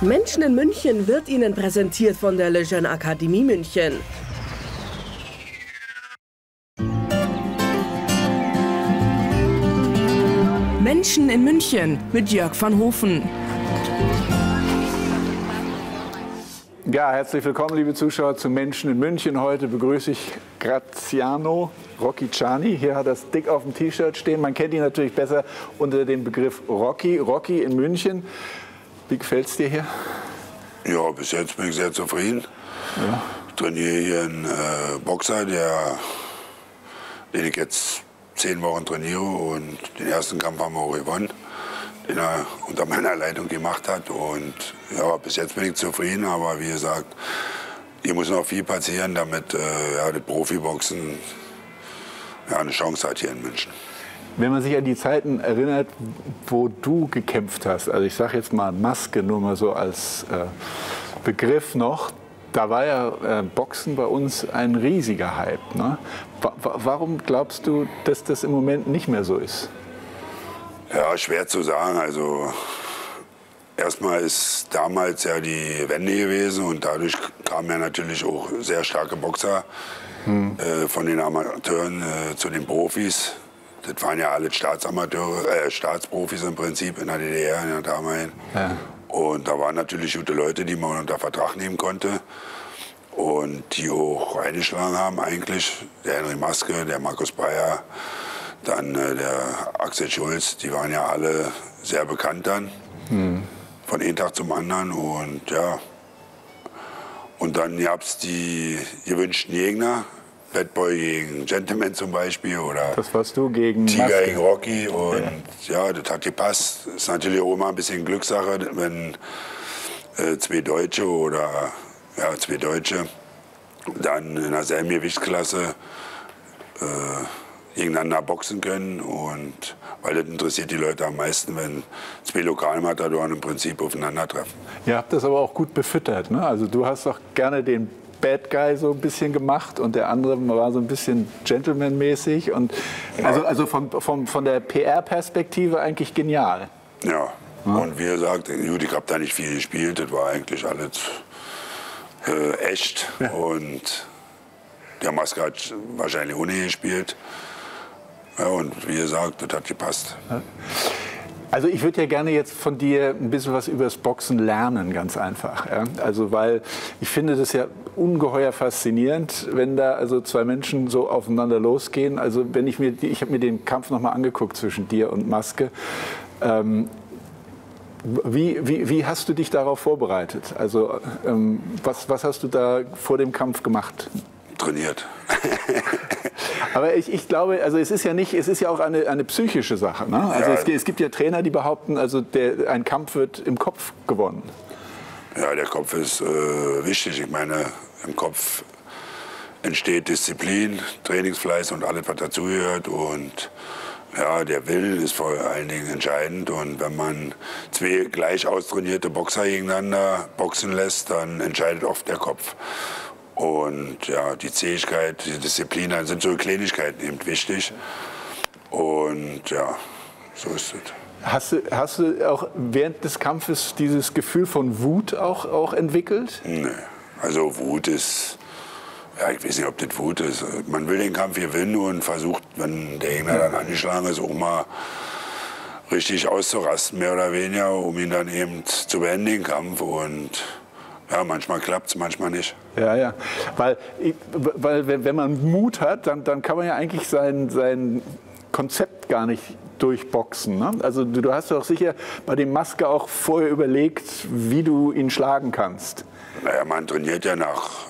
Menschen in München wird Ihnen präsentiert von der Lejeune Akademie München. Menschen in München mit Jörg van Hofen. Ja, herzlich willkommen, liebe Zuschauer, zu Menschen in München. Heute begrüße ich Graziano Rocchiciani. Hier hat er es dick auf dem T-Shirt stehen. Man kennt ihn natürlich besser unter dem Begriff Rocky. Rocky in München. Wie gefällt es dir hier? Ja, bis jetzt bin ich sehr zufrieden. Ja. Ich trainiere hier einen Boxer, den ich jetzt 10 Wochen trainiere, und den ersten Kampf haben wir auch gewonnen, den er unter meiner Leitung gemacht hat. Und ja, bis jetzt bin ich zufrieden, aber wie gesagt, hier muss noch viel passieren, damit das Profiboxen eine Chance hat hier in München. Wenn man sich an die Zeiten erinnert, wo du gekämpft hast, also ich sage jetzt mal Maske nur mal so als Begriff noch, da war ja Boxen bei uns ein riesiger Hype. Ne? Warum glaubst du, dass das im Moment nicht mehr so ist? Ja, schwer zu sagen. Also erstmal ist damals ja die Wende gewesen und dadurch kamen ja natürlich auch sehr starke Boxer von den Amateuren zu den Profis. Das waren ja alle Staatsprofis im Prinzip in der DDR, in der damaligen. Ja. Und da waren natürlich gute Leute, die man unter Vertrag nehmen konnte und die auch reingeschlagen haben eigentlich. Der Henry Maske, der Markus Bayer, dann der Axel Schulz, die waren ja alle sehr bekannt dann, von einem Tag zum anderen. Und ja, und dann gab es die gewünschten Gegner, Bad Boy gegen Gentleman zum Beispiel, oder das warst du gegen Tiger Maske gegen Rocky. Und ja, das hat gepasst. Das ist natürlich auch immer ein bisschen Glückssache, wenn zwei Deutsche dann in derselben Gewichtsklasse gegeneinander boxen können. Und weil das interessiert die Leute am meisten, wenn zwei Lokalmatadoren im Prinzip aufeinandertreffen. Ihr habt das aber auch gut befüttert, ne? Also du hast doch gerne den Bad Guy so ein bisschen gemacht und der andere war so ein bisschen Gentleman-mäßig. Und also von der PR-Perspektive eigentlich genial. Ja, und wie gesagt, gut, ich habe da nicht viel gespielt, das war eigentlich alles echt. Ja. Und der Maske hat wahrscheinlich ohne gespielt. Ja, und wie gesagt, das hat gepasst. Ja. Also ich würde ja gerne jetzt von dir ein bisschen was über das Boxen lernen, ganz einfach. Ja? Also weil ich finde das ja ungeheuer faszinierend, wenn da also zwei Menschen so aufeinander losgehen. Also wenn ich habe mir den Kampf noch mal angeguckt zwischen dir und Maske. Wie hast du dich darauf vorbereitet? Also was hast du da vor dem Kampf gemacht? Trainiert. Aber ich glaube, also es ist ja auch eine psychische Sache. Ne? Also ja. Es gibt ja Trainer, die behaupten, also ein Kampf wird im Kopf gewonnen. Ja, der Kopf ist wichtig. Ich meine, im Kopf entsteht Disziplin, Trainingsfleiß und alles, was dazugehört. Und ja, der Wille ist vor allen Dingen entscheidend. Und wenn man zwei gleich austrainierte Boxer gegeneinander boxen lässt, dann entscheidet oft der Kopf. Und ja, die Zähigkeit, die Disziplin, dann sind so Kleinigkeiten eben wichtig. Und ja, so ist es. Hast du auch während des Kampfes dieses Gefühl von Wut auch entwickelt? Nee, also Wut ist, ja, ich weiß nicht, ob das Wut ist. Man will den Kampf gewinnen und versucht, wenn der Gegner dann angeschlagen ist, auch mal richtig auszurasten, mehr oder weniger, um ihn dann eben zu beenden, den Kampf. Und ja, manchmal klappt es, manchmal nicht. Ja. Weil wenn man Mut hat, dann kann man ja eigentlich sein Konzept gar nicht durchboxen. Ne? Also du hast doch sicher bei dem Maske auch vorher überlegt, wie du ihn schlagen kannst. Naja, man trainiert ja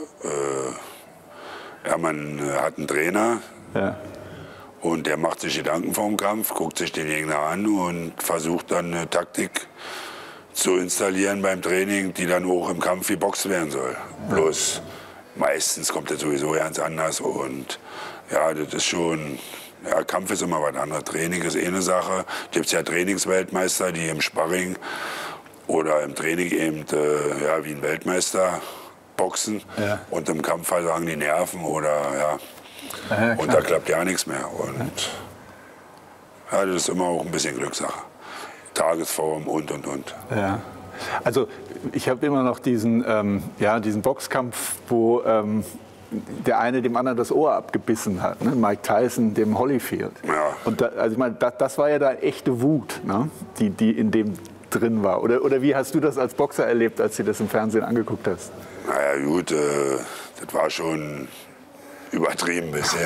man hat einen Trainer. Ja. Und der macht sich Gedanken vor dem Kampf, guckt sich den Gegner an und versucht dann eine Taktik zu installieren beim Training, die dann auch im Kampf geboxt werden soll. Ja. Bloß meistens kommt das sowieso ganz anders. Und ja, das ist schon, ja, Kampf ist immer was anderes. Training ist eine Sache. Gibt es ja Trainingsweltmeister, die im Sparring oder im Training eben wie ein Weltmeister boxen. Ja. Und im Kampf versagen die Nerven oder ja. Und da klappt ja nichts mehr. Und ja, das ist immer auch ein bisschen Glückssache. Tagesform und. Ja. Also ich habe immer noch diesen Boxkampf, wo der eine dem anderen das Ohr abgebissen hat, ne? Mike Tyson dem Holyfield. Ja. Und ich meine, das war ja da echte Wut, ne? Die in dem drin war. Oder wie hast du das als Boxer erlebt, als du das im Fernsehen angeguckt hast? Naja gut, das war schon übertrieben ein bisschen.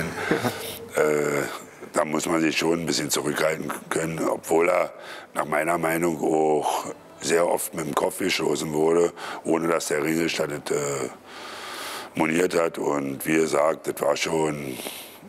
Da muss man sich schon ein bisschen zurückhalten können, obwohl er nach meiner Meinung auch sehr oft mit dem Kopf geschossen wurde, ohne dass der Ringsrichter das moniert hat. Und wie gesagt, das war schon,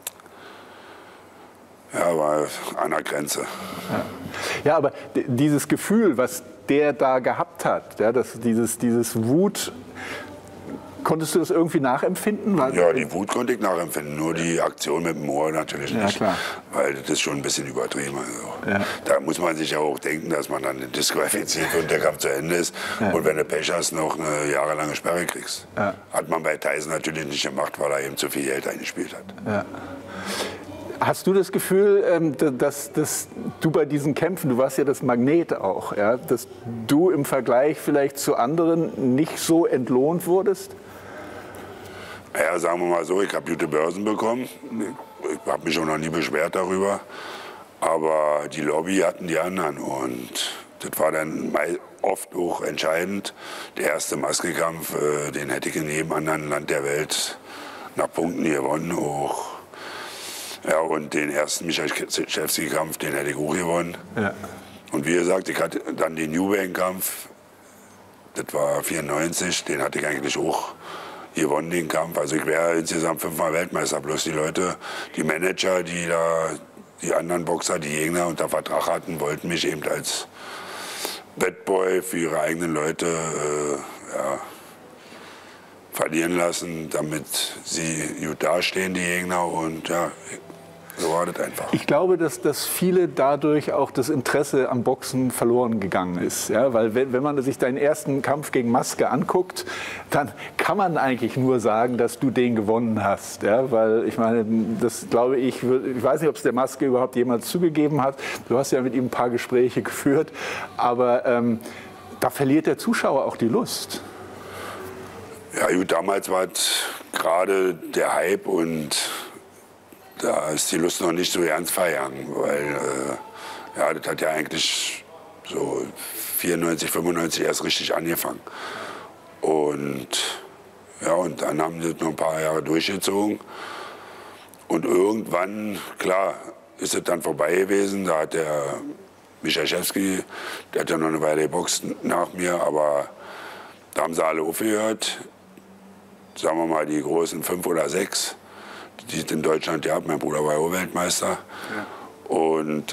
war an der Grenze. Ja, aber dieses Gefühl, was der da gehabt hat, ja, dieses Wut, konntest du das irgendwie nachempfinden? Ja, die Wut konnte ich nachempfinden, nur die Aktion mit dem Ohr natürlich nicht, klar. Weil das ist schon ein bisschen übertrieben. Also. Da muss man sich ja auch denken, dass man dann disqualifiziert wird und der Kampf zu Ende ist. Und wenn du Pech hast, noch eine jahrelange Sperre kriegst. Hat man bei Tyson natürlich nicht gemacht, weil er eben zu viel Geld eingespielt hat. Ja. Hast du das Gefühl, dass du bei diesen Kämpfen, du warst ja das Magnet auch, ja, dass du im Vergleich vielleicht zu anderen nicht so entlohnt wurdest? Ja, sagen wir mal so, ich habe gute Börsen bekommen. Ich habe mich auch noch nie beschwert darüber. Aber die Lobby hatten die anderen. Und das war dann oft auch entscheidend. Der erste Maskekampf, den hätte ich in jedem anderen Land der Welt nach Punkten gewonnen. Auch. Ja, und den ersten Michalczewski-Kampf, den hätte ich auch gewonnen. Ja. Und wie gesagt, ich hatte dann den Eubank-Kampf, das war 94, den hatte ich eigentlich auch gewonnen, den Kampf. Also ich wäre insgesamt 5-mal Weltmeister. Bloß die Leute, die Manager, die anderen Boxer, die Gegner unter Vertrag hatten, wollten mich eben als Bad-Boy für ihre eigenen Leute verlieren lassen, damit sie gut dastehen, die Gegner. Und ja, so war das einfach. Ich glaube, dass viele dadurch auch das Interesse am Boxen verloren gegangen ist. Ja? Weil wenn man sich deinen ersten Kampf gegen Maske anguckt, dann kann man eigentlich nur sagen, dass du den gewonnen hast. Ja? Weil ich meine, das glaube ich weiß nicht, ob es der Maske überhaupt jemals zugegeben hat. Du hast ja mit ihm ein paar Gespräche geführt. Aber da verliert der Zuschauer auch die Lust. Ja gut, damals war es gerade der Hype und da ist die Lust noch nicht so ernst vergangen, weil das hat ja eigentlich so 94, 95 erst richtig angefangen. Und dann haben sie noch ein paar Jahre durchgezogen. Und irgendwann, klar, ist es dann vorbei gewesen. Da hat der Michalczewski, der hat ja noch eine Weile geboxt nach mir, aber da haben sie alle aufgehört. Sagen wir mal die großen 5 oder 6. Die es in Deutschland gab. Mein Bruder war auch Weltmeister. Ja. Und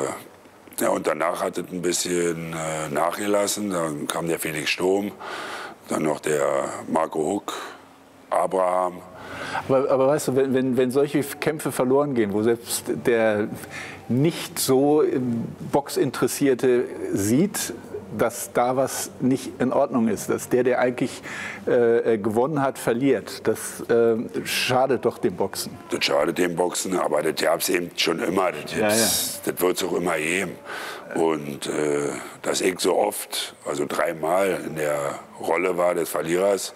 danach hat es ein bisschen nachgelassen. Dann kam der Felix Sturm, dann noch der Marco Huck, Abraham. Aber weißt du, wenn solche Kämpfe verloren gehen, wo selbst der nicht so Boxinteressierte sieht, dass da was nicht in Ordnung ist, dass der eigentlich gewonnen hat, verliert. Das schadet doch dem Boxen. Das schadet dem Boxen, aber das gab es eben schon immer. Das wird es auch immer geben. Und dass ich so oft, also 3-mal in der Rolle war des Verlierers,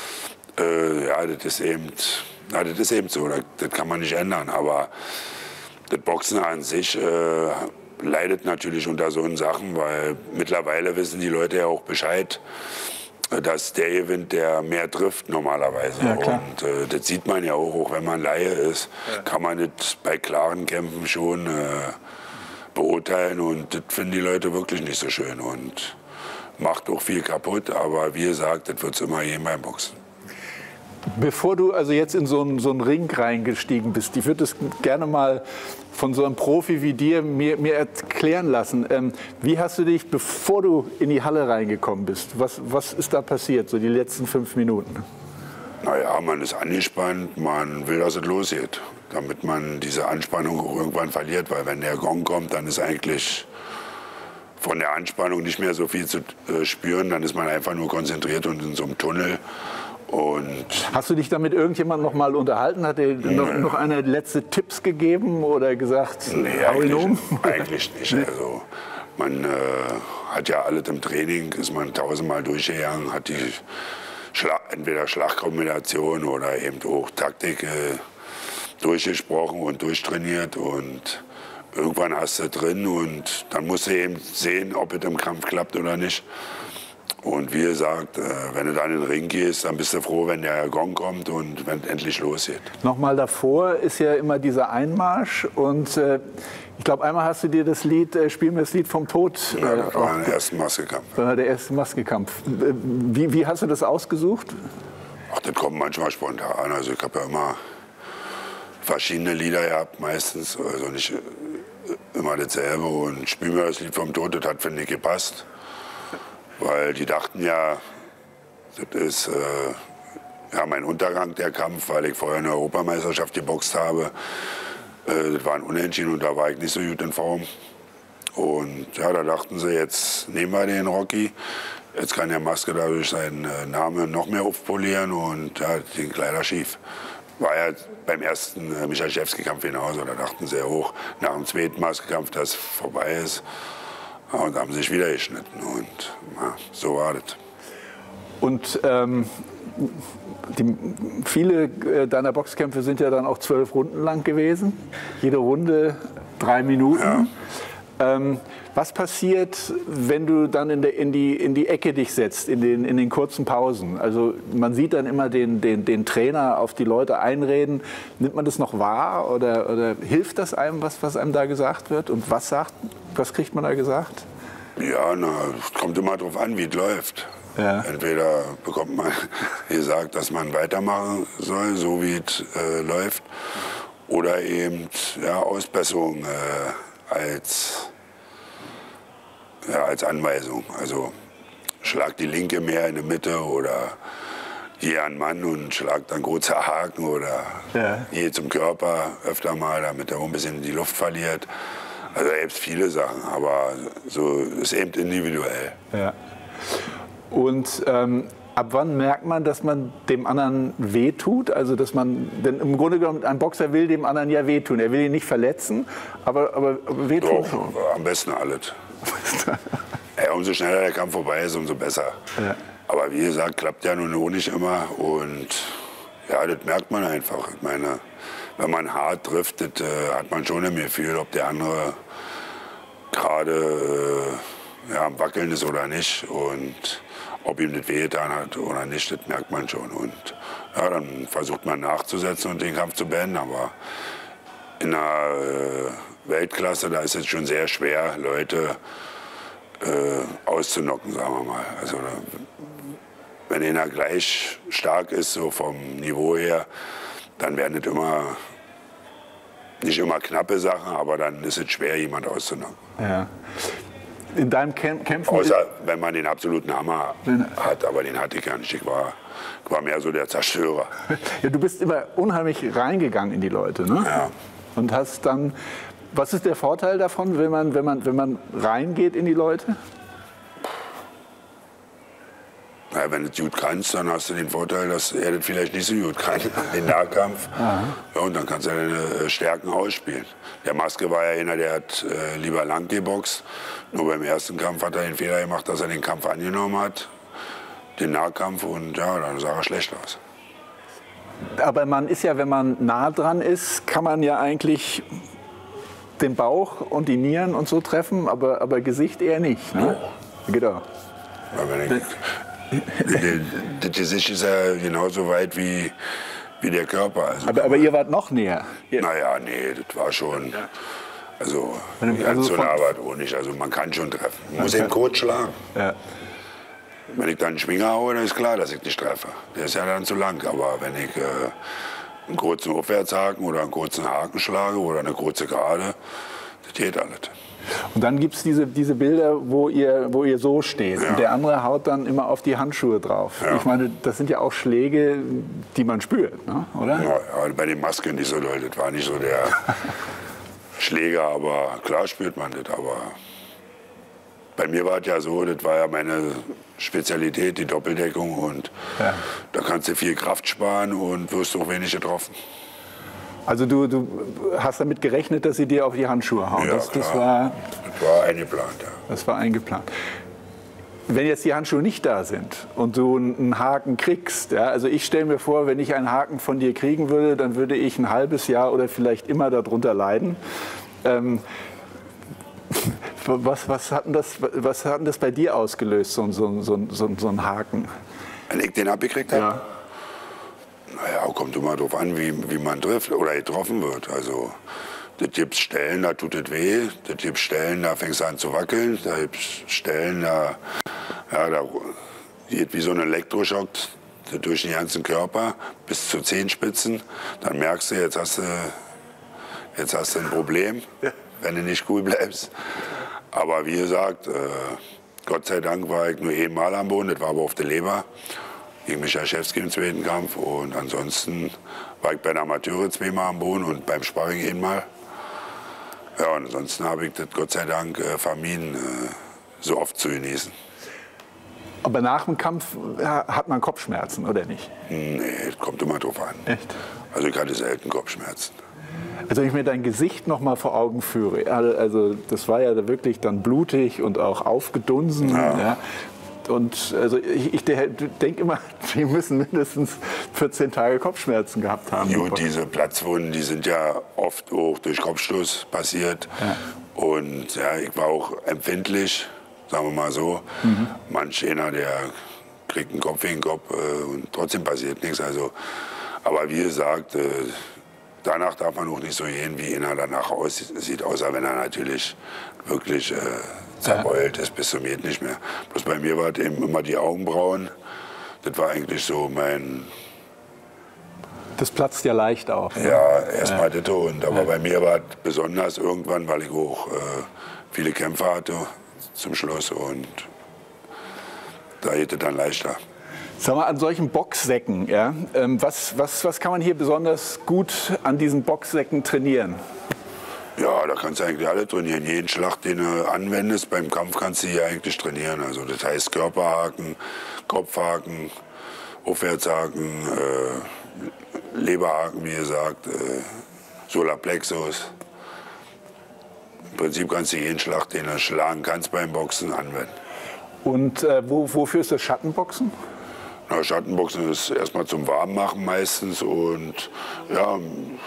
das ist eben so. Das kann man nicht ändern. Aber das Boxen an sich leidet natürlich unter so Sachen, weil mittlerweile wissen die Leute ja auch Bescheid, dass der gewinnt, der mehr trifft normalerweise. Ja, und das sieht man ja auch wenn man Laie ist, kann man das bei klaren Kämpfen schon beurteilen. Und das finden die Leute wirklich nicht so schön und macht auch viel kaputt. Aber wie gesagt, das wird es immer geben beim Boxen. Bevor du also jetzt in so einen Ring reingestiegen bist, ich würde es gerne mal von so einem Profi wie dir mir erklären lassen. Wie hast du dich, bevor du in die Halle reingekommen bist, was ist da passiert, so die letzten 5 Minuten? Naja, man ist angespannt, man will, dass es losgeht, damit man diese Anspannung auch irgendwann verliert, weil wenn der Gong kommt, dann ist eigentlich von der Anspannung nicht mehr so viel zu spüren, dann ist man einfach nur konzentriert und in so einem Tunnel. Und hast du dich da mit irgendjemandem noch mal unterhalten? Hat dir noch einer letzte Tipps gegeben oder gesagt, nee, eigentlich nicht. Also, Man hat ja alles im Training, ist man 1000-mal durchgegangen, hat die entweder Schlagkombination oder eben auch Taktik durchgesprochen und durchtrainiert. Und irgendwann hast du drin und dann musst du eben sehen, ob es im Kampf klappt oder nicht. Und wie gesagt, wenn du dann in den Ring gehst, dann bist du froh, wenn der Gong kommt und wenn es endlich losgeht. Nochmal davor ist ja immer dieser Einmarsch und ich glaube, einmal hast du dir das Lied, Spiel mir das Lied vom Tod. Ja, das war der erste Maskekampf. Der erste Maskekampf. Wie hast du das ausgesucht? Ach, das kommt manchmal spontan. Also ich habe ja immer verschiedene Lieder gehabt, meistens, also nicht immer dasselbe. Und Spiel mir das Lied vom Tod, das hat, finde ich, gepasst. Weil die dachten ja, das ist ja, mein Untergang, der Kampf, weil ich vorher eine Europameisterschaft geboxt habe. Das war ein Unentschieden und da war ich nicht so gut in Form. Und ja, da dachten sie, jetzt nehmen wir den Rocky. Jetzt kann der Maske dadurch seinen Namen noch mehr aufpolieren und ja, den Kleider schief. War ja beim ersten Michalczewski-Kampf genauso. Da dachten sie ja hoch, nach dem zweiten Maskekampf, dass es vorbei ist. Ja, und haben sich wieder geschnitten und ja, so war das. Und viele deiner Boxkämpfe sind ja dann auch 12 Runden lang gewesen. Jede Runde 3 Minuten. Ja. Was passiert, wenn du dann in die Ecke dich setzt, in den kurzen Pausen? Also man sieht dann immer den Trainer auf die Leute einreden. Nimmt man das noch wahr oder hilft das einem, was einem da gesagt wird? Und was kriegt man da gesagt? Ja, es kommt immer darauf an, wie es läuft. Ja. Entweder bekommt man gesagt, dass man weitermachen soll, so wie es läuft, oder eben ja, Ausbesserung als Anweisung. Also schlag die linke mehr in die Mitte oder geh an den Mann und schlag dann kurzer Haken oder geh zum Körper öfter mal, damit er ein bisschen die Luft verliert. Also gibt es viele Sachen, aber so ist eben individuell. Ja. Und ab wann merkt man, dass man dem anderen wehtut? Also dass denn im Grunde genommen, ein Boxer will dem anderen ja wehtun. Er will ihn nicht verletzen, aber wehtun. Doch, am besten alles. Ja, umso schneller der Kampf vorbei ist, umso besser. Ja. Aber wie gesagt, klappt ja nun auch nicht immer. Und ja, das merkt man einfach. Ich meine, wenn man hart trifft, hat man schon im Gefühl, ob der andere gerade am Wackeln ist oder nicht. Und ob ihm das wehgetan hat oder nicht, das merkt man schon. Und ja, dann versucht man nachzusetzen und den Kampf zu beenden. Aber in der Weltklasse, da ist es schon sehr schwer, Leute auszunocken, sagen wir mal. Also wenn einer gleich stark ist, so vom Niveau her, dann werden es nicht immer knappe Sachen, aber dann ist es schwer, jemand auszunocken. Ja. In deinem Kämpfen? Außer wenn man den absoluten Hammer hat, aber den hatte ich ja nicht. Ich war mehr so der Zerstörer. Ja, du bist immer unheimlich reingegangen in die Leute, ne? Ja. Und hast dann, was ist der Vorteil davon, wenn man reingeht in die Leute? Ja, wenn du es gut kannst, dann hast du den Vorteil, dass er das vielleicht nicht so gut kann, den Nahkampf. Ja, und dann kannst du deine Stärken ausspielen. Der Maske war ja einer, der hat lieber lang geboxt. Nur beim ersten Kampf hat er den Fehler gemacht, dass er den Kampf angenommen hat, den Nahkampf, und ja, dann sah er schlecht aus. Aber man ist ja, wenn man nah dran ist, kann man ja eigentlich den Bauch und die Nieren und so treffen, aber Gesicht eher nicht. Ne? Ja. Genau. Das Gesicht ist ja genauso weit wie der Körper. Also aber ihr wart noch näher. Naja, nee, das war schon. Also ganz so nah war es auch nicht. Also man kann schon treffen. Man muss den kurz schlagen. Ja. Wenn ich dann einen Schwinger haue, dann ist klar, dass ich nicht treffe. Der ist ja dann zu lang. Aber wenn ich einen kurzen Aufwärtshaken oder einen kurzen Haken schlage oder eine kurze Gerade, das geht alles. Und dann gibt es diese Bilder, wo ihr so steht. Ja. Und der andere haut dann immer auf die Handschuhe drauf. Ja. Ich meine, das sind ja auch Schläge, die man spürt, ne? Oder? Ja, bei den Masken nicht so, Leute. Das war nicht so der Schläger, aber klar spürt man das. Aber bei mir war es ja so, das war ja meine Spezialität, die Doppeldeckung. Und da kannst du viel Kraft sparen und wirst auch wenig getroffen. Also du hast damit gerechnet, dass sie dir auf die Handschuhe hauen. Ja, das war War eingeplant, ja. Das war eingeplant. Wenn jetzt die Handschuhe nicht da sind und du einen Haken kriegst, ja, also ich stelle mir vor, wenn ich einen Haken von dir kriegen würde, dann würde ich ein halbes Jahr oder vielleicht immer darunter leiden. Was hat denn das bei dir ausgelöst, so ein Haken? Wenn ich den abgekriegt habe? Ja. Naja, kommt immer darauf an, wie man trifft oder getroffen wird. Also, das gibt Stellen, da tut es weh. Das gibt Stellen, da fängst du an zu wackeln. Da gibt Stellen, da geht wie so ein Elektroschock durch den ganzen Körper bis zu Zehenspitzen. Dann merkst du, jetzt hast du ein Problem, wenn du nicht cool bleibst. Aber wie gesagt, Gott sei Dank war ich nur einmal am Boden, das war aber auf der Leber. Gegen Michaschewski im zweiten Kampf. Und ansonsten war ich bei den Amateuren zweimal am Boden und beim Sparring einmal. Ja, und ansonsten habe ich das Gott sei Dank vermieden, so oft zu genießen. Aber nach dem Kampf hat man Kopfschmerzen, oder nicht? Nee, das kommt immer drauf an. Echt? Also ich hatte selten Kopfschmerzen. Also wenn ich mir dein Gesicht noch mal vor Augen führe, also das war ja wirklich dann blutig und auch aufgedunsen. Ja. Ja. Und also ich denke immer, die müssen mindestens 14 Tage Kopfschmerzen gehabt haben. Gut, diese Platzwunden, die sind ja oft auch durch Kopfstoß passiert. Ja. Und ja, ich war auch empfindlich, sagen wir mal so. Manch einer, der kriegt einen Kopf in den Kopf und trotzdem passiert nichts. Also, aber wie gesagt, danach darf man auch nicht so gehen, wie einer danach aussieht, außer wenn er natürlich wirklich zerbeult ist bis zum geht nicht mehr. Bloß bei mir war es eben immer die Augenbrauen. Das war eigentlich so mein... Das platzt ja leicht auf. Ne? Ja, erstmal das und aber bei mir war es besonders irgendwann, weil ich auch viele Kämpfe hatte zum Schluss und da geht es dann leichter. Sag mal, an solchen Boxsäcken, ja, was kann man hier besonders gut an diesen Boxsäcken trainieren? Ja, da kannst du eigentlich alle trainieren. Jeden Schlag, den du anwendest beim Kampf, kannst du hier eigentlich trainieren. Also das heißt Körperhaken, Kopfhaken, Aufwärtshaken, Leberhaken, wie gesagt, Solarplexus. Im Prinzip kannst du jeden Schlag, den du schlagen kannst beim Boxen, anwenden. Und wofür ist das Schattenboxen? Na, Schattenboxen ist erstmal zum Warmmachen meistens und ja,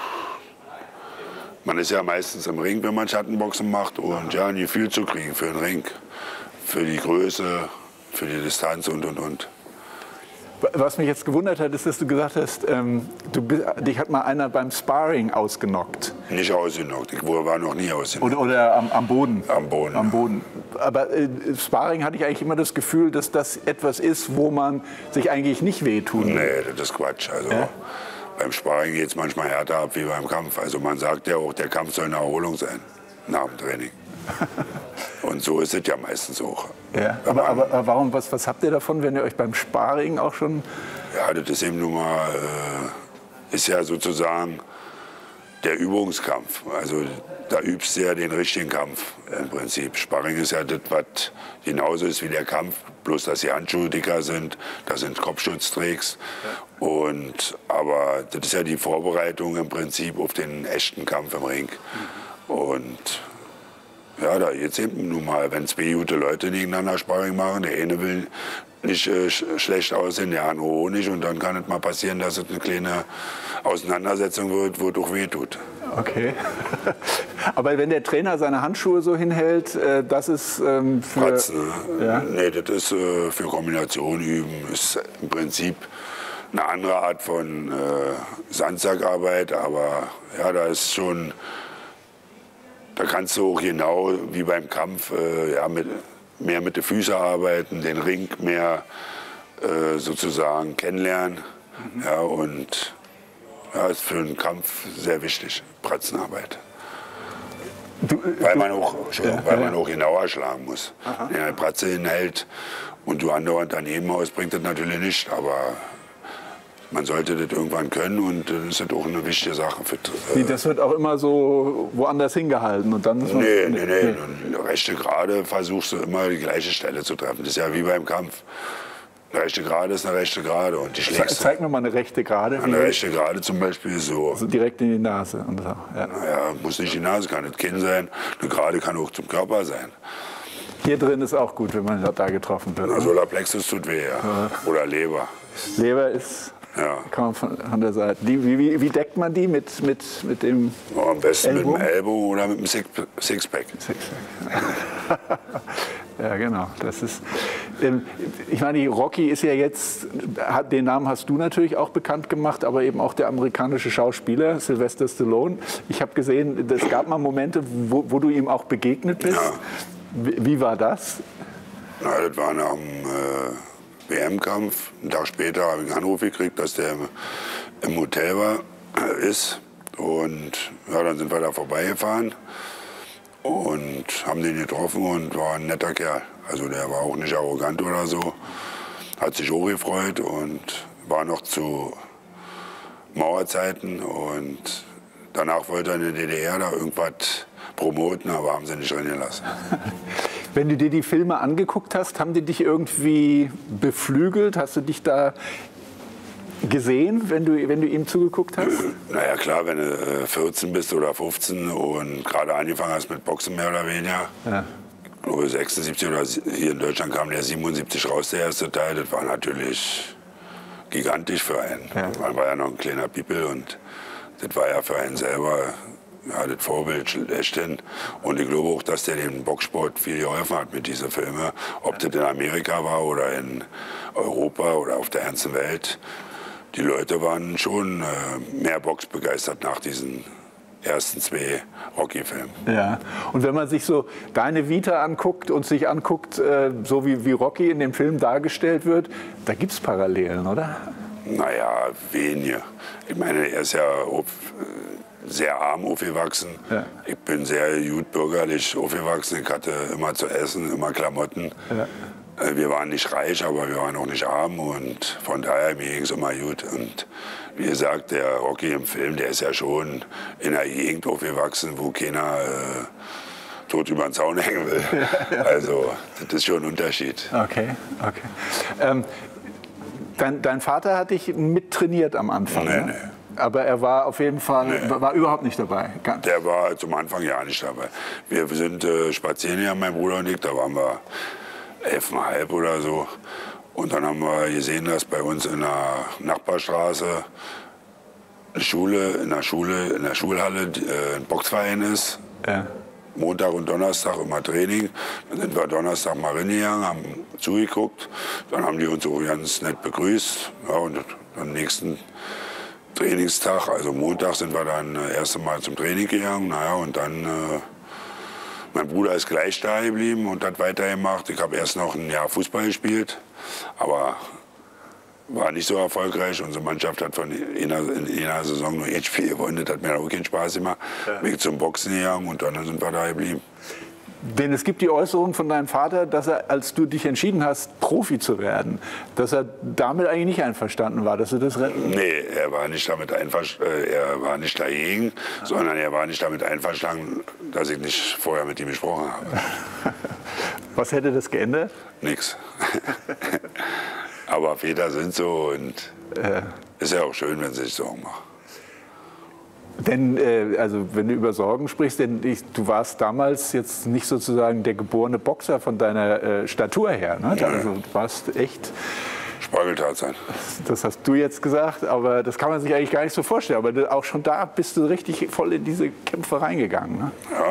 man ist ja meistens im Ring, wenn man Schattenboxen macht und ja, ein Gefühl zu kriegen für den Ring, für die Größe, für die Distanz und. Was mich jetzt gewundert hat, ist, dass du gesagt hast, dich hat mal einer beim Sparring ausgenockt. Nicht ausgenockt, ich war noch nie ausgenockt. Oder am Boden. Am Boden. Am Boden. Aber Sparring hatte ich eigentlich immer das Gefühl, dass das etwas ist, wo man sich eigentlich nicht wehtun will. Nee, das ist Quatsch. Also, beim Sparring geht es manchmal härter ab wie beim Kampf. Also man sagt ja auch, der Kampf soll eine Erholung sein nach dem Training. Und so ist es ja meistens auch. Ja, aber warum, was habt ihr davon, wenn ihr euch beim Sparring auch schon... Ja, das ist eben nun mal, ist ja sozusagen der Übungskampf. Also da übst du ja den richtigen Kampf im Prinzip. Sparring ist ja das, was genauso ist wie der Kampf, bloß dass die Handschuhe dicker sind, da sind Kopfschutz trägst. Aber das ist ja die Vorbereitung im Prinzip auf den echten Kampf im Ring. Und ja, da jetzt eben nun mal, wenn zwei gute Leute gegeneinander Sparring machen, der eine will nicht schlecht aussehen, der andere auch nicht. Und dann kann es mal passieren, dass es eine kleine Auseinandersetzung wird, wo es auch weh tut. Okay. Aber wenn der Trainer seine Handschuhe so hinhält, das ist für... Pratzen, ja? Nee, das ist für Kombination üben. Ist im Prinzip eine andere Art von Sandsackarbeit, aber ja, da ist schon... Da kannst du auch genau wie beim Kampf mehr mit den Füßen arbeiten, den Ring mehr sozusagen kennenlernen. Ja, und ja, ist für einen Kampf sehr wichtig, Pratzenarbeit. Weil man auch genauer schlagen muss. Wenn er eine Pratze hinhält und du andauernd daneben haust, bringt das natürlich nicht. Aber man sollte das irgendwann können und das ist auch eine wichtige Sache. Das wird auch immer so woanders hingehalten und dann... Nee. Rechte Gerade versuchst du immer die gleiche Stelle zu treffen. Das ist ja wie beim Kampf. Eine rechte Gerade ist eine rechte Gerade und die schlägst Zeig mir mal eine rechte Gerade. Eine rechte Gerade zum Beispiel ist so. Also direkt in die Nase. Und so. Ja. Naja, muss nicht die Nase, kann das Kinn sein. Eine Gerade kann auch zum Körper sein. Hier drin ist auch gut, wenn man da getroffen wird. Na, Solarplexus tut weh, ja. Oder Leber. Leber ist, ja. Kann man von der Seite. Wie deckt man die mit dem Ja, am besten Ellbogen? mit dem Ellbogen oder mit dem Sixpack. Ja, genau. Das ist, ich meine, Rocky ist ja jetzt, den Namen hast du natürlich auch bekannt gemacht, aber eben auch der amerikanische Schauspieler Sylvester Stallone. Ich habe gesehen, es gab mal Momente, wo du ihm auch begegnet bist. Ja. Wie war das? Na, das war nach dem WM-Kampf. Einen Tag später habe ich einen Anruf gekriegt, dass der im Hotel ist. Und ja, dann sind wir da vorbeigefahren und haben den getroffen und war ein netter Kerl. Also der war auch nicht arrogant oder so. Hat sich auch gefreut und war noch zu Mauerzeiten. Und danach wollte er in der DDR da irgendwas promoten, aber haben sie nicht drin gelassen. Wenn du dir die Filme angeguckt hast, haben die dich irgendwie beflügelt? Hast du dich da gesehen, wenn du ihm zugeguckt hast? Naja klar, wenn du 14 bist oder 15 und gerade angefangen hast mit Boxen mehr oder weniger. Ja. 76 oder hier in Deutschland kam der 77 raus, der erste Teil. Das war natürlich gigantisch für einen. Ja. Man war ja noch ein kleiner Piepel und das war ja für einen selber ja, das Vorbild schlechthin. Und ich glaube auch, dass der dem Boxsport viel geholfen hat mit diesen Filmen. Ob das in Amerika war oder in Europa oder auf der ganzen Welt. Die Leute waren schon mehr boxbegeistert nach diesen ersten 2 Rocky-Filmen. Ja, und wenn man sich so deine Vita anguckt und sich anguckt, so wie Rocky in dem Film dargestellt wird, da gibt es Parallelen, oder? Naja, wenige. Ich meine, er ist ja sehr arm aufgewachsen. Ja. Ich bin sehr gut bürgerlich aufgewachsen. Ich hatte immer zu essen, immer Klamotten. Ja. Wir waren nicht reich, aber wir waren auch nicht arm und von daher mir ging es immer gut. Und wie gesagt, der Rocky im Film, der ist ja schon in einer Gegend aufgewachsen, wo keiner tot über den Zaun hängen will. Also das ist schon ein Unterschied. Okay, okay. Dein Vater hat dich mittrainiert am Anfang, Nee, ne? nee. Aber er war auf jeden Fall, war überhaupt nicht dabei. Der war zum Anfang ja nicht dabei. Wir sind spazieren gegangen, mein Bruder und ich, da waren wir 11,5 oder so. Und dann haben wir gesehen, dass bei uns in der Nachbarstraße in der Schulhalle ein Boxverein ist. Ja. Montag und Donnerstag immer Training. Dann sind wir Donnerstag mal reingegangen, haben zugeguckt. Dann haben die uns so ganz nett begrüßt. Ja, und am nächsten Trainingstag, also Montag, sind wir dann das erste Mal zum Training gegangen. Naja, und dann, mein Bruder ist gleich da geblieben und hat weitergemacht. Ich habe erst noch ein Jahr Fußball gespielt, aber war nicht so erfolgreich. Unsere Mannschaft hat in einer Saison nur ein Spiel gewonnen. Das hat mir auch keinen Spaß gemacht. Ja. Bin zum Boxen gegangen und dann sind wir da geblieben. Denn es gibt die Äußerung von deinem Vater, dass er, als du dich entschieden hast, Profi zu werden, dass er damit eigentlich nicht einverstanden war, dass du das retten. Nee, er war nicht damit er war nicht dagegen, sondern er war nicht damit einverstanden, dass ich nicht vorher mit ihm gesprochen habe. Was hätte das geändert? Nix. Aber Väter sind so und ist ja auch schön, wenn sie sich Sorgen machen. Denn, also wenn du über Sorgen sprichst, denn du warst damals jetzt nicht sozusagen der geborene Boxer von deiner Statur her, ne? Also du warst echt... Spargeltarzan. Das hast du jetzt gesagt, aber das kann man sich eigentlich gar nicht so vorstellen. Aber auch schon da bist du richtig voll in diese Kämpfe reingegangen, ne? Ja,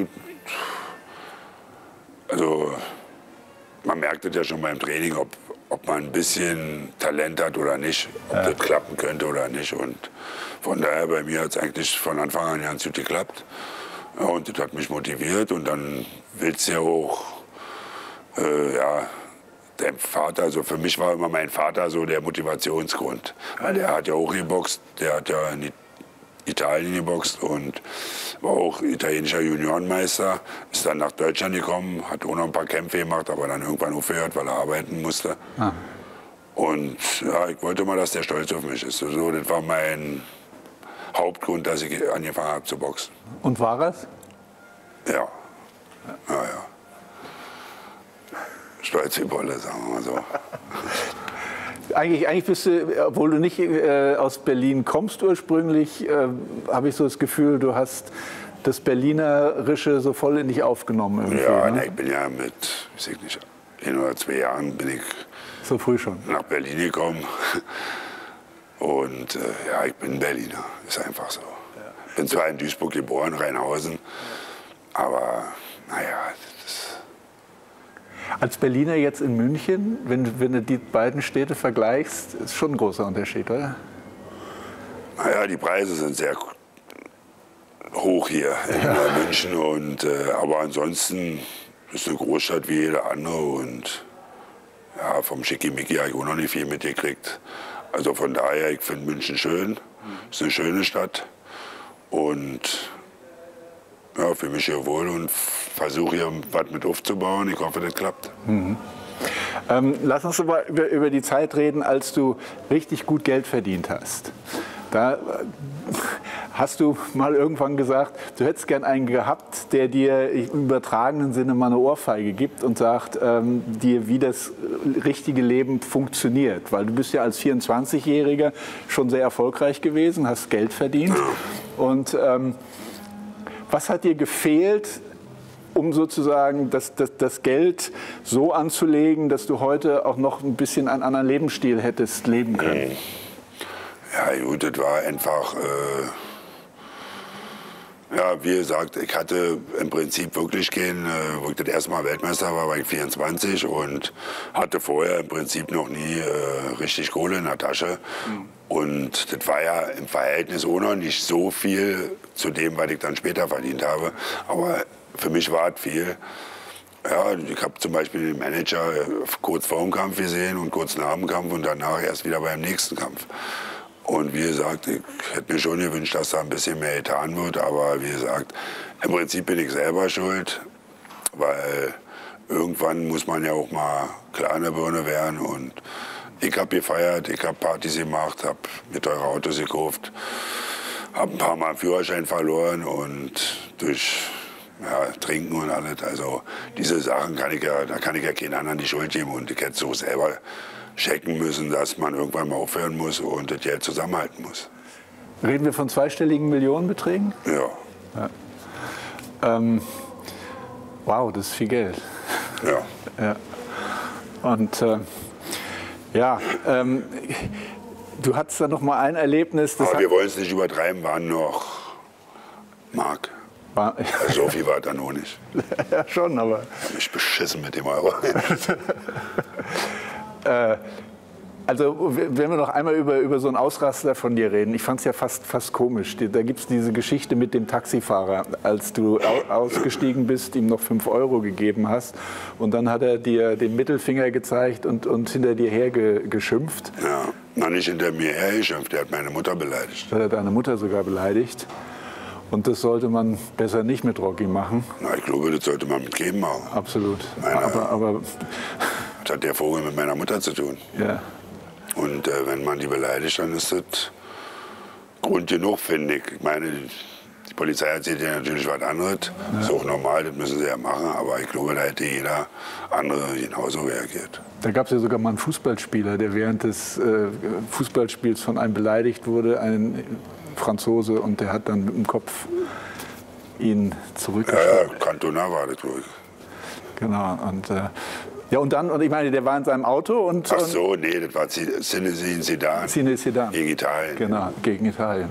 also man merkt es ja schon beim Training, ob man ein bisschen Talent hat oder nicht, ob das klappen könnte oder nicht. Und von daher, bei mir hat es eigentlich von Anfang an ganz gut geklappt. Ja, und das hat mich motiviert und dann willst du ja auch, dein Vater, also für mich war immer mein Vater so der Motivationsgrund. Weil der hat ja auch geboxt, der hat ja in Italien geboxt und war auch italienischer Juniorenmeister, ist dann nach Deutschland gekommen, hat auch noch ein paar Kämpfe gemacht, aber dann irgendwann aufgehört, weil er arbeiten musste. Ah. Und ja, ich wollte mal, dass der stolz auf mich ist. So, das war mein Hauptgrund, dass ich angefangen habe zu boxen. Und war es? Ja. Ja. Stolz wie Bolle, sagen wir mal so. Eigentlich bist du, obwohl du nicht aus Berlin kommst ursprünglich, habe ich so das Gefühl, du hast das Berlinerische so voll in dich aufgenommen. Ja, ne? Ich bin ja mit, weiß ich nicht, 1 oder 2 Jahren bin ich so früh schon nach Berlin gekommen. Und ja, ich bin Berliner, ist einfach so. Ich bin zwar in Duisburg geboren, Rheinhausen, aber naja. Als Berliner jetzt in München, wenn du die beiden Städte vergleichst, ist schon ein großer Unterschied, oder? Naja, die Preise sind sehr hoch hier in München. Und, aber ansonsten ist es eine Großstadt wie jede andere. Und ja, vom Schickimicki habe ich auch noch nicht viel mitgekriegt. Also von daher, ich finde München schön. Es ist eine schöne Stadt. Und ja, fühle mich hier wohl und versuche hier was mit aufzubauen. Ich hoffe, das klappt. Mhm. Lass uns über die Zeit reden, als du richtig gut Geld verdient hast. Da hast du mal irgendwann gesagt, du hättest gern einen gehabt, der dir im übertragenen Sinne mal eine Ohrfeige gibt und sagt dir, wie das richtige Leben funktioniert. Weil du bist ja als 24-Jähriger schon sehr erfolgreich gewesen, hast Geld verdient. Und was hat dir gefehlt, um sozusagen das Geld so anzulegen, dass du heute auch noch ein bisschen einen anderen Lebensstil hättest leben können? Ja gut, das war einfach, ja, wie gesagt, ich hatte im Prinzip wirklich wo ich das erste Mal Weltmeister war ich 24 und hatte vorher im Prinzip noch nie richtig Kohle in der Tasche. Und das war ja im Verhältnis auch noch nicht so viel zu dem, was ich dann später verdient habe. Aber für mich war es viel. Ja, ich habe zum Beispiel den Manager kurz vor dem Kampf gesehen und kurz nach dem Kampf und danach erst wieder beim nächsten Kampf. Und wie gesagt, ich hätte mir schon gewünscht, dass da ein bisschen mehr getan wird. Aber wie gesagt, im Prinzip bin ich selber schuld, weil irgendwann muss man ja auch mal klar in der Birne werden. Und ich habe gefeiert, ich habe Partys gemacht, habe mir teure Autos gekauft, habe ein paar Mal einen Führerschein verloren und durch Trinken und alles. Also diese Sachen da kann ich ja keinen anderen die Schuld geben. Und ich hätte so selber checken müssen, dass man irgendwann mal aufhören muss und das Geld zusammenhalten muss. Reden wir von zweistelligen Millionenbeträgen? Ja. Wow, das ist viel Geld. Ja. Und du hattest da noch mal ein Erlebnis. Aber wir wollen es nicht übertreiben, waren noch Mark. So viel war da noch nicht. Ja, schon, aber. Ich habe mich beschissen mit dem Euro. Also, wenn wir noch einmal über so einen Ausraster von dir reden, ich fand es ja fast komisch. Da gibt es diese Geschichte mit dem Taxifahrer, als du ausgestiegen bist, ihm noch 5 Euro gegeben hast und dann hat er dir den Mittelfinger gezeigt und hinter dir her geschimpft. Ja, noch nicht hinter mir her geschimpft, er hat meine Mutter beleidigt. Hat er deine Mutter sogar beleidigt. Und das sollte man besser nicht mit Rocky machen. Na, ich glaube, das sollte man mit Geben machen. Absolut. Aber was hat der Vogel mit meiner Mutter zu tun? Ja. Und wenn man die beleidigt, dann ist das Grund genug, finde ich. Ich meine, die Polizei erzählt ja natürlich was anderes. Ja. Ist auch normal, das müssen sie ja machen. Aber ich glaube, da hätte jeder andere genauso reagiert. Da gab es ja sogar mal einen Fußballspieler, der während des Fußballspiels von einem beleidigt wurde, ein Franzose, und der hat dann mit dem Kopf ihn zurückgeschlagen. Ja, Cantona war das, glaube ich. Genau. Und ich meine, der war in seinem Auto und. Ach so, nee, das war Zinedine Zidane. Zinedine Zidane. Gegen Italien. Genau, gegen Italien.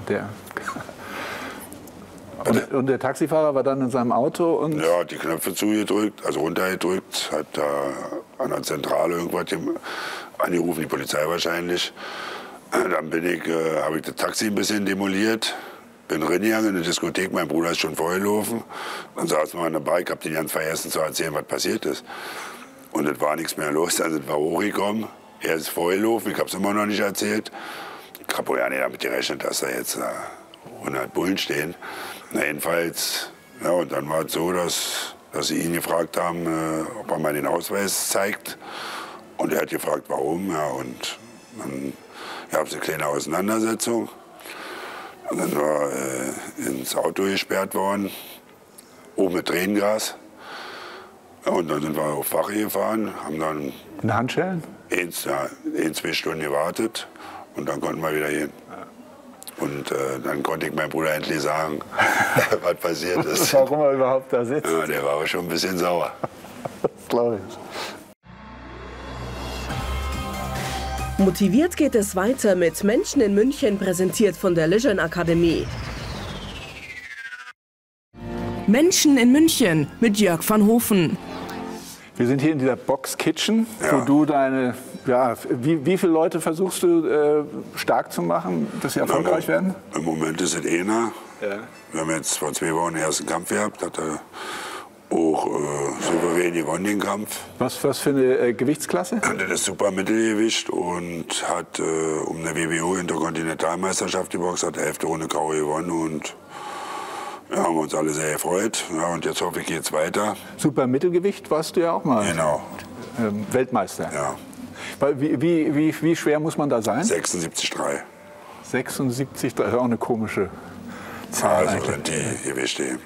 Und der Taxifahrer war dann in seinem Auto und. Ja, hat die Knöpfe zugedrückt, also runtergedrückt, hat da an der Zentrale irgendwas angerufen, die Polizei wahrscheinlich. Dann habe ich das Taxi ein bisschen demoliert, bin reingegangen in die Diskothek, mein Bruder ist schon vorgelaufen. Dann saßen wir an der Bar, ich habe den ganz vergessen zu erzählen, was passiert ist. Und es war nichts mehr los, dann sind wir hochgekommen. Er ist vorgelaufen, ich habe es immer noch nicht erzählt. Ich habe ja nicht damit gerechnet, dass da jetzt 100 Bullen stehen. Na, jedenfalls, ja, und dann war es so, dass sie ihn gefragt haben, ob er mal den Ausweis zeigt. Und er hat gefragt, warum. Ja, und dann gab es eine kleine Auseinandersetzung. Und dann war ins Auto gesperrt worden, oben mit Tränengas. Ja, und dann sind wir auf Wache gefahren, haben dann. In Handschellen? 2 Stunden gewartet und dann konnten wir wieder gehen. Und dann konnte ich meinem Bruder endlich sagen, was passiert ist. Warum er überhaupt da sitzt. Ja, der war aber schon ein bisschen sauer. Das glaube ich. Motiviert geht es weiter mit Menschen in München, präsentiert von der Lejeune Akademie. Menschen in München mit Jörg van Hofen. Wir sind hier in dieser Box Kitchen, Ja. wo du deine, ja, wie viele Leute versuchst du stark zu machen, dass sie erfolgreich werden? Im Moment ist es einer. Ja. Wir haben jetzt vor 2 Wochen den ersten Kampf gehabt, hat er auch souverän gewonnen, den Kampf. Was für eine Gewichtsklasse? Das ist super Mittelgewicht und hat um eine WBO Interkontinentalmeisterschaft geboxt, hat die 11. Runde K.O. gewonnen und ja, haben uns alle sehr gefreut. Ja, und jetzt hoffe ich, geht's weiter. Super Mittelgewicht warst du ja auch mal. Genau, Weltmeister. ja. Wie schwer muss man da sein? 76,3. 76, das ist auch eine komische Zahl. Also eigentlich. sind die Gewichte eben.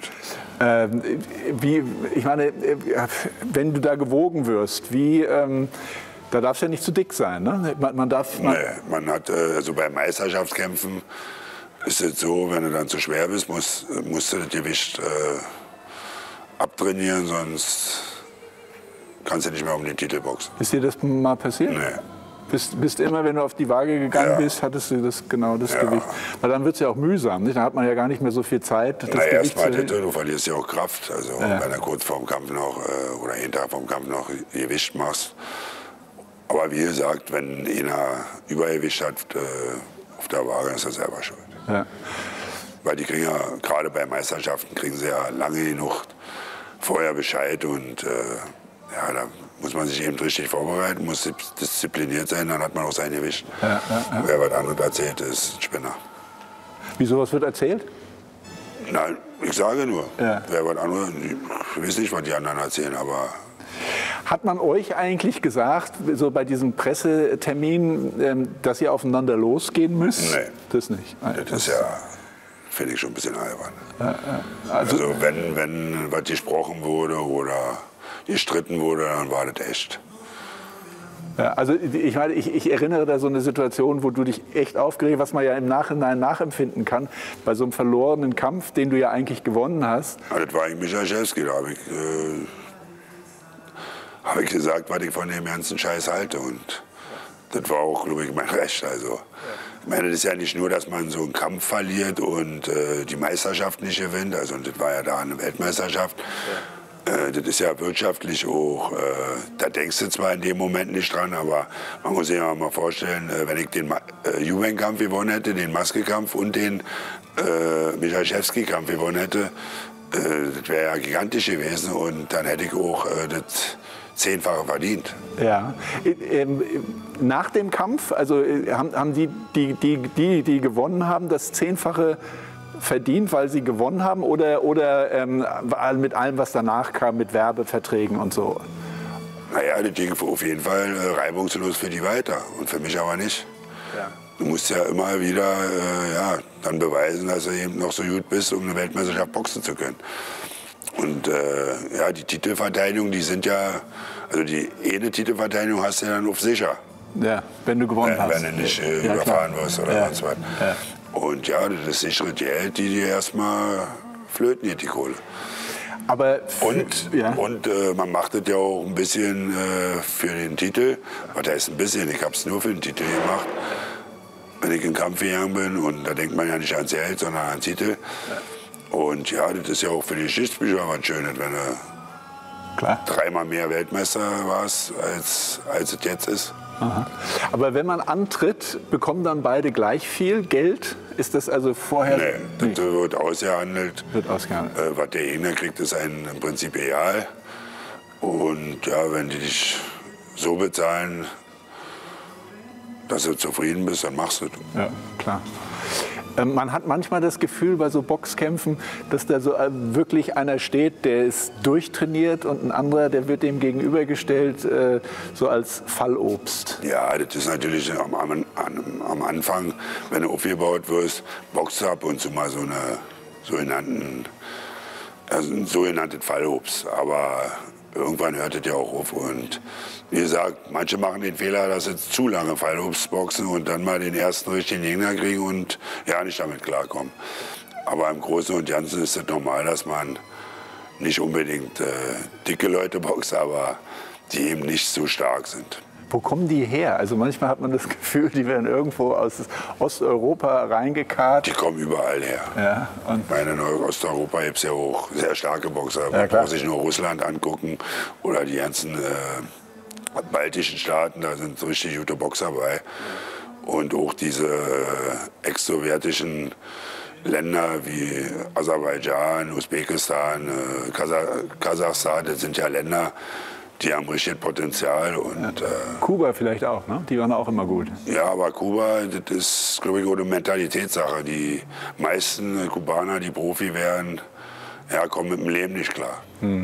Ich meine, wenn du da gewogen wirst, da darfst du ja nicht zu dick sein, ne? Nee, man hat, also bei Meisterschaftskämpfen ist es so, wenn du dann zu schwer bist, musst du das Gewicht abtrainieren, sonst kannst du nicht mehr um den Titel boxen. Ist dir das mal passiert? Nee. Bist immer, wenn du auf die Waage gegangen Ja. bist, hattest du das Ja. Gewicht. Weil dann wird es ja auch mühsam, nicht? Dann hat man ja gar nicht mehr so viel Zeit, das Na, Gewicht erstmal, zu... du verlierst ja auch Kraft. Also wenn du kurz vorm Kampf noch oder einen Tag vorm Kampf noch Gewicht machst. Aber wie gesagt, wenn einer Übergewicht hat auf der Waage, ist er selber schuld. Ja. Weil die kriegen ja, gerade bei Meisterschaften, kriegen sie ja lange genug vorher Bescheid und ja, da muss man sich eben richtig vorbereiten, muss diszipliniert sein, dann hat man auch sein Gewicht. Wer was anderes erzählt, ist ein Spinner. Wie sowas wird erzählt? Nein, ich sage nur, Ja. wer was anderes, ich weiß nicht, was die anderen erzählen, aber Hat man euch eigentlich gesagt, so bei diesem Pressetermin, dass ihr aufeinander losgehen müsst? Nee. Das nicht. das ist ja, finde ich, schon ein bisschen albern. Also wenn was gesprochen wurde oder gestritten wurde, dann war das echt. Ja, also ich meine, ich erinnere da so eine Situation, wo du dich echt aufgeregt, was man ja im Nachhinein nachempfinden kann, bei so einem verlorenen Kampf, den du ja eigentlich gewonnen hast. Ja, das war eigentlich Michalczewski, da habe ich gesagt, was ich von dem ganzen Scheiß halte und das war auch, glaube ich, mein Recht. Also, ich meine, das ist ja nicht nur, dass man so einen Kampf verliert und die Meisterschaft nicht gewinnt, also das war ja da eine Weltmeisterschaft. Das ist ja wirtschaftlich auch, da denkst du zwar in dem Moment nicht dran, aber man muss sich ja mal vorstellen, wenn ich den Juven-Kampf gewonnen hätte, den Maske-Kampf und den Michalczewski-Kampf gewonnen hätte, das wäre ja gigantisch gewesen und dann hätte ich auch das 10-fache verdient. Ja. Nach dem Kampf, also haben die gewonnen haben, das 10-fache verdient, weil sie gewonnen haben oder mit allem, was danach kam, mit Werbeverträgen und so? Naja, das ging auf jeden Fall reibungslos für die weiter und für mich aber nicht. Ja. Du musst ja immer wieder dann beweisen, dass du eben noch so gut bist, um eine Weltmeisterschaft boxen zu können. Und die Titelverteidigung, die sind ja, also die eine Titelverteidigung hast du ja dann auf sicher. Ja, wenn du gewonnen hast. Wenn du nicht Ja, überfahren klar. wirst oder Ja. sonst was. Ja. Und ja, das ist sichere Geld, die dir erstmal flöten geht, die Kohle. Aber Und man macht das ja auch ein bisschen für den Titel. Was heißt ein bisschen? Ich habe es nur für den Titel gemacht. Wenn ich in den Kampf gegangen bin und da denkt man ja nicht ans Geld, sondern an den Titel. Und ja, das ist ja auch für die Geschichtsbücher was Schönes, wenn du Klar. 3-mal mehr Weltmeister warst, als es jetzt ist. Aha. Aber wenn man antritt, bekommen dann beide gleich viel Geld? Ist das also vorher... Nee, das wird ausgehandelt. Wird ausgehandelt. Was der Gegner kriegt, ist einem im Prinzip egal. Und ja, wenn die dich so bezahlen, dass du zufrieden bist, dann machst du das. Ja, klar. Man hat manchmal das Gefühl bei so Boxkämpfen, dass da so wirklich einer steht, der ist durchtrainiert und ein anderer, der wird dem gegenübergestellt, so als Fallobst. Ja, das ist natürlich am Anfang, wenn du aufgebaut wirst, boxst du ab und zu mal so ein sogenanntes Fallobst. Aber irgendwann hört es ja auch auf. Und wie gesagt, manche machen den Fehler, dass sie zu lange Fallobstboxen und dann mal den ersten richtigen Gegner kriegen und ja nicht damit klarkommen. Aber im Großen und Ganzen ist es normal, dass man nicht unbedingt dicke Leute boxt, aber die eben nicht so stark sind. Wo kommen die her? Also manchmal hat man das Gefühl, die werden irgendwo aus Osteuropa reingekarrt. Die kommen überall her. Ja, und Ich meine, in Osteuropa gibt es ja auch sehr starke Boxer. Man braucht sich nur Russland angucken oder die ganzen baltischen Staaten, da sind so richtig gute Boxer bei. Und auch diese ex-sowjetischen Länder wie Aserbaidschan, Usbekistan, Kasachstan, das sind ja Länder, die haben richtig Potenzial. Und, Kuba vielleicht auch, ne? Die waren auch immer gut. ja, aber Kuba, das ist, glaube ich, auch eine Mentalitätssache. Die meisten Kubaner, die Profi werden, ja, kommen mit dem Leben nicht klar.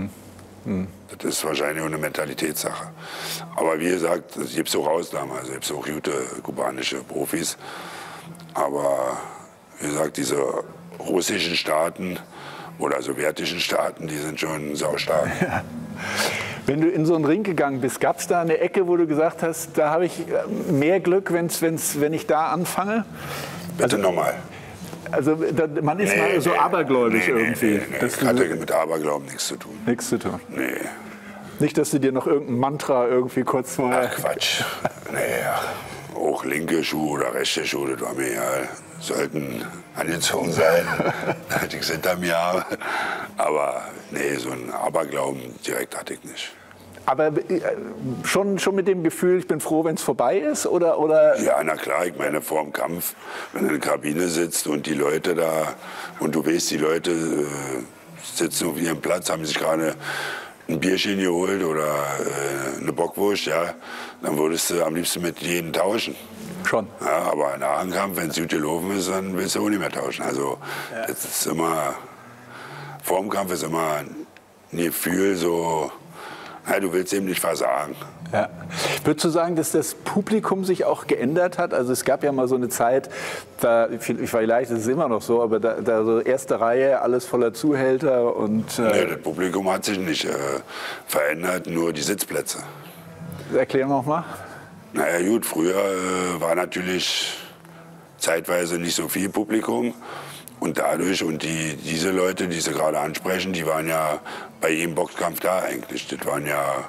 Das ist wahrscheinlich auch eine Mentalitätssache. Aber wie gesagt, es gibt auch Ausnahmen, also es gibt auch gute kubanische Profis. Aber wie gesagt, diese russischen Staaten oder sowjetischen Staaten, die sind schon saustark. Ja. Wenn du in so einen Ring gegangen bist, gab es da eine Ecke, wo du gesagt hast, da habe ich mehr Glück, wenn ich da anfange? Bitte nochmal. Also man ist mal so abergläubisch irgendwie. Das hatte mit Aberglauben nichts zu tun. Nichts zu tun. Nee. Nicht, dass du dir noch irgendein Mantra irgendwie kurz vorher... Ach Quatsch. Nee, auch linke Schuhe oder rechte Schuhe, das war mir egal. Sollten angezogen sein, die ich hinter mir habe. Aber nee, so einen Aberglauben direkt hatte ich nicht. Aber schon mit dem Gefühl, ich bin froh, wenn es vorbei ist? Oder? Ja, na klar, ich meine, vor dem Kampf, wenn du in der Kabine sitzt und die Leute da, und du weißt, die Leute sitzen auf ihrem Platz, haben sich gerade ein Bierchen geholt oder eine Bockwurst, ja, dann würdest du am liebsten mit jedem tauschen. Schon. Ja, aber nach dem Kampf, wenn es gut gelaufen ist, dann willst du auch nicht mehr tauschen. Also das ist immer, vor dem Kampf ist immer ein Gefühl so, ja, du willst eben nicht versagen. Ja. Würdest du sagen, dass das Publikum sich auch geändert hat? Also es gab ja mal so eine Zeit, da, vielleicht ist es immer noch so, aber da so erste Reihe, alles voller Zuhälter und... Nee, das Publikum hat sich nicht verändert, nur die Sitzplätze. Erklär noch mal. Naja gut, früher war natürlich zeitweise nicht so viel Publikum. Und dadurch, und diese Leute, die Sie gerade ansprechen, die waren ja bei jedem Boxkampf da eigentlich. Das waren ja,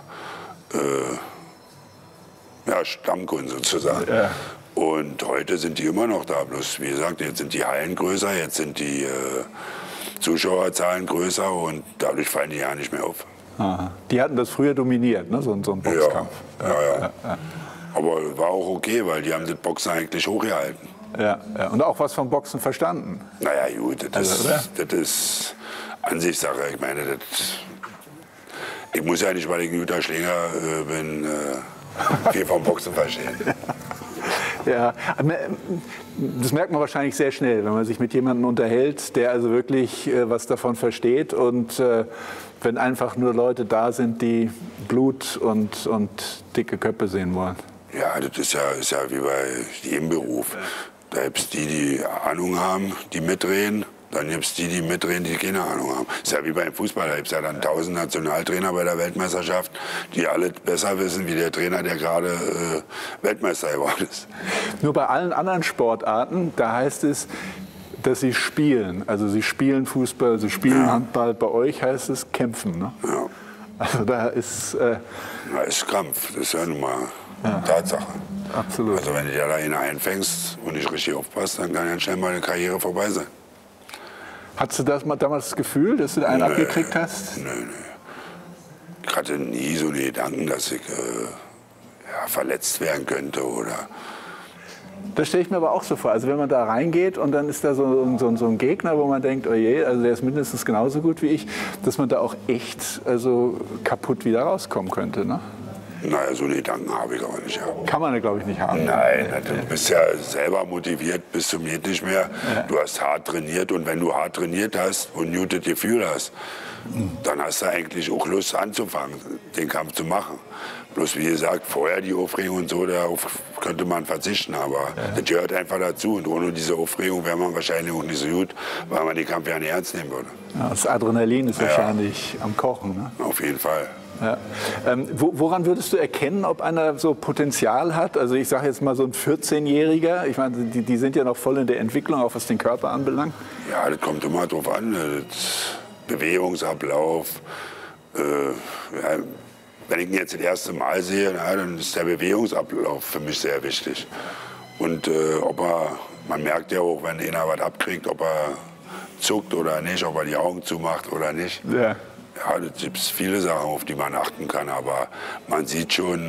Stammkunden sozusagen. Ja. Und heute sind die immer noch da. Bloß, wie gesagt, jetzt sind die Hallen größer, jetzt sind die Zuschauerzahlen größer und dadurch fallen die ja nicht mehr auf. Aha. Die hatten das früher dominiert, ne? so ein Boxkampf. Ja. Aber war auch okay, weil die haben das Boxen eigentlich hochgehalten. Ja, und auch was vom Boxen verstanden. Naja, gut, das ist Ansichtssache. Ich meine, ich muss ja nicht, weil ich ein guter Schläger bin, viel vom Boxen verstehen. Ja, das merkt man wahrscheinlich sehr schnell, wenn man sich mit jemandem unterhält, der also wirklich was davon versteht. Und wenn einfach nur Leute da sind, die Blut und dicke Köpfe sehen wollen. Ja, das ist ja wie bei jedem Beruf. Da gibt es die Ahnung haben, die mitreden. Dann gibt es die mitreden, die keine Ahnung haben. Das ist ja wie beim Fußball. Da gibt es ja dann 1000 Nationaltrainer bei der Weltmeisterschaft, die alle besser wissen, wie der Trainer, der gerade Weltmeister geworden ist. Nur bei allen anderen Sportarten, da heißt es, dass sie spielen. Also sie spielen Fußball, sie spielen Handball. Bei euch heißt es kämpfen. Ne? Ja. Also da ist... Da ist Kampf. Das ist ja nun mal Tatsache. Absolut. Also wenn du dir da einen einfängst und nicht richtig aufpasst, dann kann ja schnell mal eine Karriere vorbei sein. Hattest du damals das Gefühl, dass du einen abgekriegt hast? Nee. Ich hatte nie so einen Gedanken, dass ich verletzt werden könnte oder... Das stelle ich mir aber auch so vor. Also wenn man da reingeht und dann ist da so ein Gegner, wo man denkt, oh je, also der ist mindestens genauso gut wie ich, dass man da auch echt kaputt wieder rauskommen könnte, ne? Naja, so einen Gedanken habe ich aber nicht. Ja. Kann man, glaube ich, nicht haben. Nein, du bist ja selber motiviert bis zum geht nicht mehr. Ja. Du hast hart trainiert und wenn du hart trainiert hast und ein gutes Gefühl hast, dann hast du eigentlich auch Lust anzufangen, den Kampf zu machen. Bloß wie gesagt, vorher die Aufregung und so, darauf könnte man verzichten, aber das gehört einfach dazu. Und ohne diese Aufregung wäre man wahrscheinlich auch nicht so gut, weil man den Kampf ja nicht ernst nehmen würde. Ja, das Adrenalin ist wahrscheinlich am Kochen. Ne? Auf jeden Fall. Ja. Woran würdest du erkennen, ob einer so Potenzial hat? Also ich sage jetzt mal so ein 14-Jähriger, ich meine, die sind ja noch voll in der Entwicklung, auch was den Körper anbelangt. Ja, das kommt immer drauf an. Das Bewegungsablauf. Ja, wenn ich ihn jetzt das erste Mal sehe, dann ist der Bewegungsablauf für mich sehr wichtig. Und man merkt ja auch, wenn einer was abkriegt, ob er zuckt oder nicht, ob er die Augen zumacht oder nicht. Ja. Ja, da gibt es viele Sachen, auf die man achten kann, aber man sieht schon,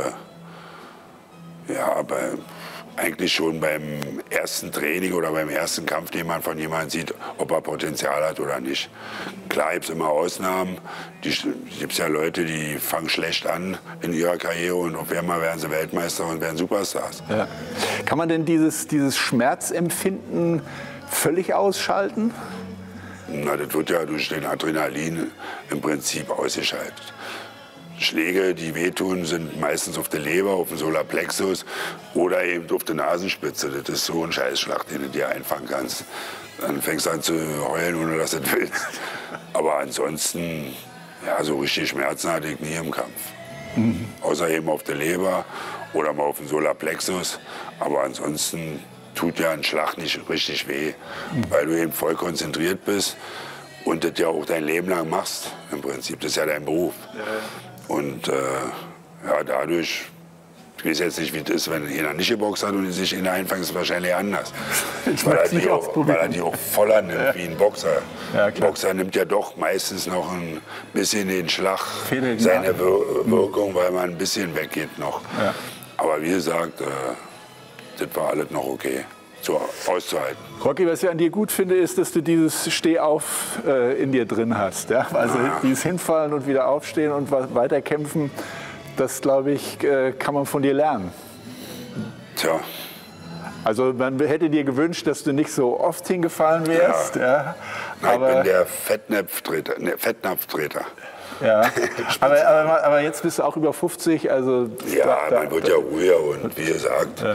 eigentlich schon beim ersten Training oder beim ersten Kampf, den man von jemandem sieht, ob er Potenzial hat oder nicht. Klar gibt es immer Ausnahmen. Gibt es ja Leute, die fangen schlecht an in ihrer Karriere und auf einmal werden sie Weltmeister und werden Superstars. Ja. Kann man denn dieses Schmerzempfinden völlig ausschalten? Na, das wird ja durch den Adrenalin im Prinzip ausgeschaltet. Schläge, die wehtun, sind meistens auf der Leber, auf dem Solarplexus oder eben auf der Nasenspitze. Das ist so ein Scheißschlag, den du dir einfangen kannst. Dann fängst du an zu heulen, ohne dass du das willst. Aber ansonsten, ja, so richtig Schmerzen hatte ich nie im Kampf. Außer eben auf der Leber oder mal auf dem Solarplexus. Aber ansonsten tut ja ein Schlag nicht richtig weh, weil du eben voll konzentriert bist und das ja auch dein Leben lang machst im Prinzip. Das ist ja dein Beruf. Und dadurch, ich weiß jetzt nicht, wie das ist, wenn einer nicht geboxt hat und sich in der einfängt, ist es wahrscheinlich anders. Weil er die auch voller nimmt wie ein Boxer. Ja, ein Boxer nimmt ja doch meistens noch ein bisschen den Schlag, seine Wirkung, weil man ein bisschen weggeht noch. Ja. Aber wie gesagt, das war alles noch okay, so auszuhalten. Rocky, was ich an dir gut finde, ist, dass du dieses Stehauf in dir drin hast. Ja? Also dieses Hinfallen und wieder aufstehen und weiterkämpfen, das, glaube ich, kann man von dir lernen. Tja. Also man hätte dir gewünscht, dass du nicht so oft hingefallen wärst. Ja. Ja. Ich bin der Fettnapftreter. Ja, aber jetzt bist du auch über 50. Also ja, man wird ja ruhiger und wie gesagt,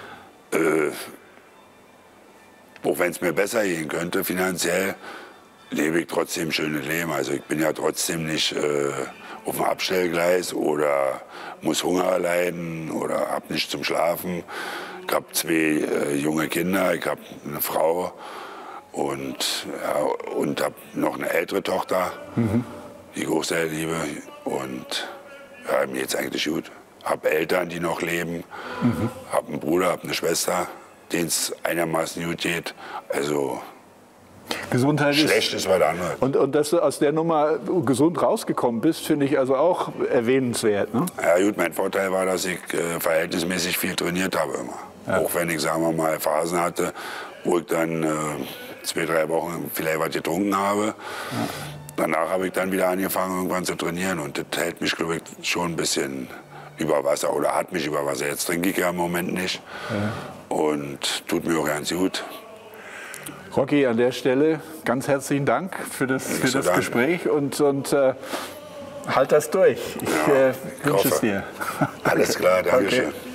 auch wenn es mir besser gehen könnte finanziell, lebe ich trotzdem schönes Leben. Also ich bin ja trotzdem nicht auf dem Abstellgleis oder muss Hunger leiden oder habe nicht zum Schlafen. Ich habe 2 junge Kinder, ich habe eine Frau und habe noch eine ältere Tochter, die ich auch sehr liebe. Und ja, mir geht's eigentlich gut. Habe Eltern, die noch leben, habe einen Bruder, habe eine Schwester, denen es einigermaßen gut geht. Also Gesundheit schlecht ist was anderes. Und dass du aus der Nummer gesund rausgekommen bist, finde ich also auch erwähnenswert. Ne? Ja gut, mein Vorteil war, dass ich verhältnismäßig viel trainiert habe immer. Ja. Auch wenn ich, sagen wir mal, Phasen hatte, wo ich dann 2, 3 Wochen vielleicht was getrunken habe. Ja. Danach habe ich dann wieder angefangen, irgendwann zu trainieren. Und das hält mich, glaube ich, schon ein bisschen über Wasser oder hat mich über Wasser. Jetzt trinke ich ja im Moment nicht. Ja. Und tut mir auch ganz gut. Rocky, an der Stelle ganz herzlichen Dank für das Gespräch und halt das durch. Ich wünsche es dir. Alles klar, danke schön. Okay.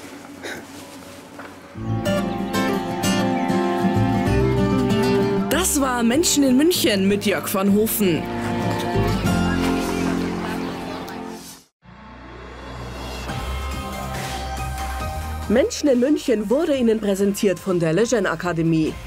Das war Menschen in München mit Jörg van Hofen. Menschen in München wurde Ihnen präsentiert von der Lejeune Akademie.